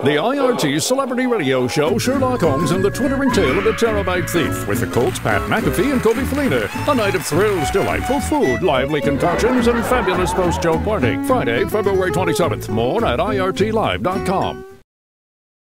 The IRT celebrity radio show Sherlock Holmes and the Twittering Tale of a Terabyte Thief with the Colts Pat McAfee and Kobe Felina. A night of thrills, delightful food, lively concoctions, and fabulous post-show party. Friday, February 27th. More at IRTlive.com.